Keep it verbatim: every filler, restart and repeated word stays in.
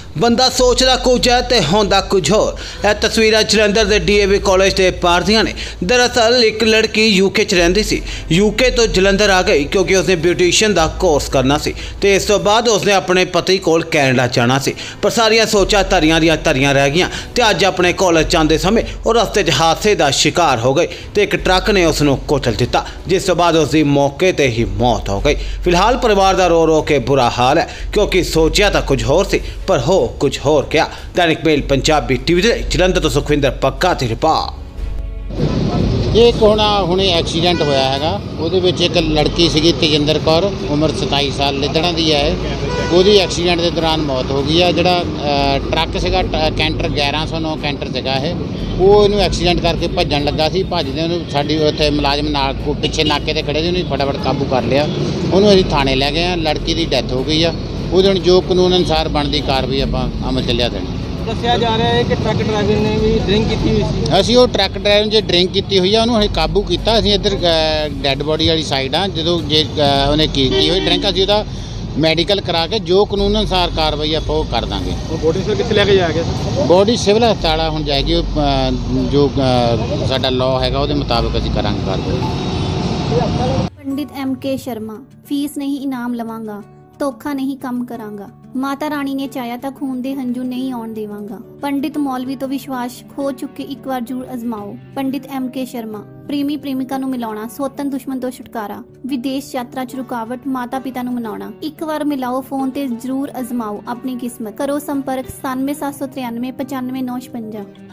बंदा सोचदा कुछ है तो होंदा कुछ होर। यह तस्वीरां जलंधर के डी ए वी कॉलेज के पार दियां ने। दरअसल एक लड़की यूके च रहिंदी सी, यूके तो जलंधर आ गई क्योंकि उसने ब्यूटिशियन का कोर्स करना सी ते इस तो बाद उसने अपने पति कोल कैनेडा जाना सी। पर सारियां सोचां धरियां दियां धरियां रह गईयां ते अज अपने कॉलेज जांदे समय और रस्ते च हादसे का शिकार हो गई तो एक ट्रक ने उसनूं कुचल दिता, जिस तो बाद उसकी मौके ते ही मौत हो गई। फिलहाल परिवार का रो रो के बुरा हाल है क्योंकि सोचिया तो कुछ होर सी पर हो कुछ होर क्या। दैनिक मेल पंजाबी टीवी दे जलंधर तो सुखविंदर पक्का दी रिपोर्ट। ये कोना हुणे एक्सीडेंट होया हैगा, ਉਹਦੇ ਵਿੱਚ एक लड़की सी तेजिंदर कौर उम्र सताई साल लिदड़ा दी है। ਉਹਦੀ एक्सीडेंट के दौरान मौत हो गई है। ਜਿਹੜਾ ट्रक ਸੀਗਾ कैंटर ग्यारह सौ नौ कैंटर ਸੀਗਾ ਇਹ, ਉਹ ਇਹਨੂੰ एक्सीडेंट करके ਭੱਜਣ ਲੱਗਾ ਸੀ। ਭੱਜਦੇ ਉਹਨੂੰ ਸਾਡੀ ਉੱਥੇ ਮੁਲਾਜ਼ਮ ਨਾਲ ਪਿੱਛੇ ਨਾਕੇ ਤੇ ਖੜੇ ਸੀ, ਉਹਨੂੰ फटाफट काबू कर लिया। ਉਹਨੂੰ ਅਸੀਂ ਥਾਣੇ ਲੈ ਗਏ ਆ। लड़की की डेथ हो गई ਆ। ਉਹਦੇ ਹੁਣ ਜੋ ਕਾਨੂੰਨ ਅਨੁਸਾਰ ਬਣਦੀ ਕਾਰਵਾਈ ਆਪਾਂ ਅਮਲ ਚ ਲਿਆ ਦੇਣੀ। ਦੱਸਿਆ ਜਾ ਰਿਹਾ ਹੈ ਕਿ ਟਰੱਕ ਡਰਾਈਵਰ ਨੇ ਵੀ ਡਰਿੰਕ ਕੀਤੀ ਹੋਈ ਸੀ। ਅਸੀਂ ਉਹ ਟਰੱਕ ਡਰਾਈਵਰ ਨੇ ਜੇ ਡਰਿੰਕ ਕੀਤੀ ਹੋਈ ਆ ਉਹਨੂੰ ਅਸੀਂ ਕਾਬੂ ਕੀਤਾ। ਅਸੀਂ ਇੱਧਰ ਡੈੱਡ ਬੋਡੀ ਵਾਲੀ ਸਾਈਡ ਆ। ਜਦੋਂ ਜੇ ਉਹਨੇ ਕੀਤੀ ਹੋਈ ਡਰਿੰਕ ਅਸੀਂ ਉਹਦਾ ਮੈਡੀਕਲ ਕਰਾ ਕੇ ਜੋ ਕਾਨੂੰਨ ਅਨੁਸਾਰ ਕਾਰਵਾਈ ਆਪਾਂ ਉਹ ਕਰ ਦਾਂਗੇ। ਉਹ ਬੋਡੀ ਸਰ ਕਿੱਥੇ ਲੈ ਕੇ ਜਾਇਆ ਗਿਆ? ਬੋਡੀ ਸਿਵਲ ਹਸਪਤਾਲ ਹੁਣ ਜਾਏਗੀ। ਉਹ ਜੋ ਸਾਡਾ ਲਾਅ ਹੈਗਾ ਉਹਦੇ ਮੁਤਾਬਕ ਅਸੀਂ ਕਰਾਂਗੇ ਕਾਰਵਾਈ। पंडित एम के शर्मा, फीस नहीं इनाम लवांगा, ਧੋਖਾ नहीं कम करांगा, माता रानी ने चाया ਤਾਂ खून ਦੇ ਹੰਝੂ नहीं ਆਉਣ ਦੇਵਾਂਗਾ। पंडित मौलवी तो विश्वास खो चुके एक बार जरूर अजमाओ। पंडित एम के शर्मा, प्रेमी प्रेमिका ਨੂੰ ਮਿਲਾਉਣਾ, ਸੋਤਨ ਦੁਸ਼ਮਣ ਤੋਂ ਛੁਟਕਾਰਾ, ਵਿਦੇਸ਼ ਯਾਤਰਾ 'ਚ ਰੁਕਾਵਟ, ਮਾਤਾ ਪਿਤਾ ਨੂੰ ਮਨਾਉਣਾ। ਇੱਕ ਵਾਰ ਮਿਲਾਓ ਫੋਨ ਤੇ ਜ਼ਰੂਰ ਅਜ਼ਮਾਓ ਆਪਣੀ ਕਿਸਮਤ। ਕਰੋ ਸੰਪਰਕ ਸਤਾਨਵੇਂ ਸੱਤ ਸੌ ਤ੍ਰਿਆਨਵੇਂ ਪਚਾਨਵੇਂ ਨੌ ਛਪੰਜਾ।